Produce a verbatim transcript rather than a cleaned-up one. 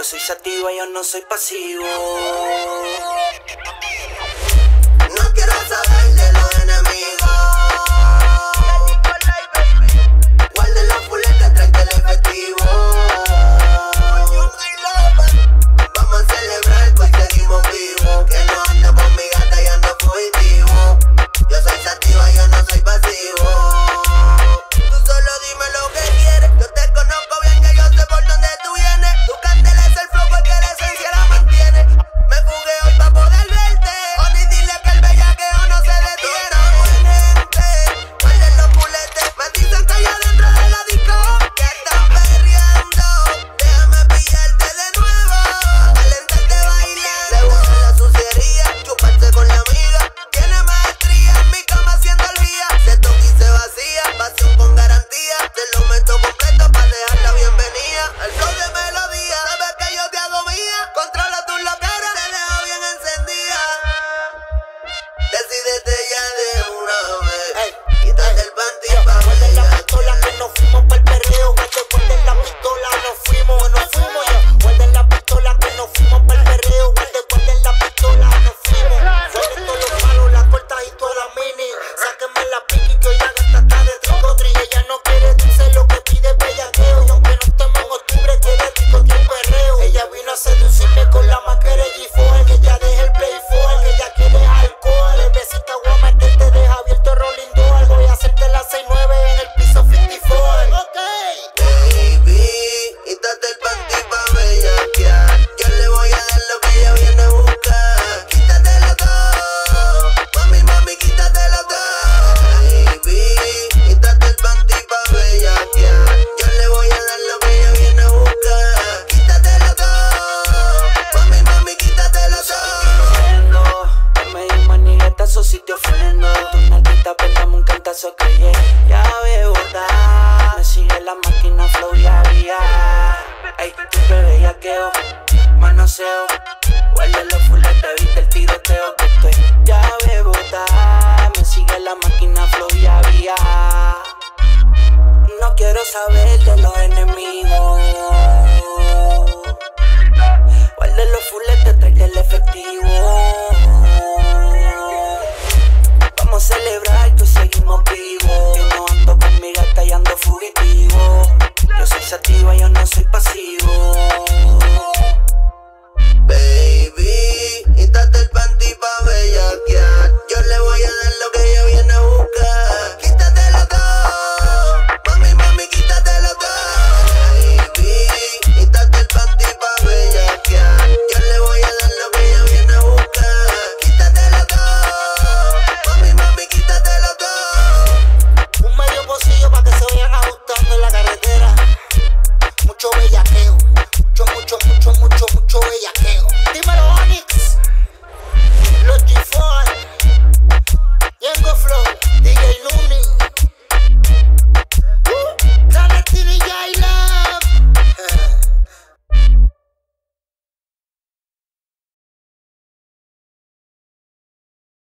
Yo soy sativa, yo no soy pasivo. No quiero saber de los enemigos. Guarden la fuleta, tráete el efectivo. Vamos a celebrar pues seguimos vivos. Que no ando con mi gata y ando fugitivo. Yo soy sativa, yo no soy pasivo. Tú solo dime lo que quieres. Yo te conozco bien, que yo sé por dónde tú vienes. Tu candela es el flow porque la esencia la mantiene. Me fugué hoy pa' poder verte. O ni dile que el bellaqueo no se detiene. Gente, guarden los puletes. Me dicen que allá dentro de la disco que están perreando. Déjame pillarte de nuevo, calentarte bailando. Le gusta la suciería, chuparse con la amiga. Tiene maestría en mi cama haciendo el guía. Se toca y se vacía, pasión con garantía. Te lo meto completo pa' dejar la bienvenida. El flow de melodía, sabes que yo te hago mía. Controla tus loqueras, te dejo bien encendida. Decídete ya de una vez. Ey, quítate el panty pa' Guarden la bella. pistola que nos fuimos pa'l perreo. Guarden, guarden la pistola, nos fuimos, nos fuimos ya. Guarden la pistola que nos fuimos pa'l perreo. Guarden, guarden la pistola, nos fuimos. Guarden todos los palos, las cortas y todas las mini. Sáquenme la piqui que hoy la gata está de tricotri. Ella no quiere dulce, lo que pide es bellaqueo. Y aunque no estemos en octubre, quiere tricotri y perreo. Ella vino a seducirme con la maquera G cuatro. Ella deja el play four, ella quiere alcohol. El besito voy a meterte, deja abierto rolling door. Voy a hacerte la seis nueve en el piso cincuenta y cuatro. Ok. Baby, quítate el panty pa' bellaquear. Yo le voy a dar lo que ella viene a buscar. Quítatelo todo, mami, mami, quítatelo todo. Baby, quítate el panty pa' bellaquear. Yo le voy a dar lo que ella viene a buscar. Quítatelo todo, mami, mami, quítatelo todo. En medio maniguetazo si te ofendo. Tu nalguita pegame un cantazo que yeah. Ya veo da. Me sigue la máquina flow y había. Ey, tu bellaqueo, manoseo. Huele los fuletes, viste el tiroteo que estoy. Ya veo da. Me sigue la máquina flow y había. No quiero saber de los enemigos.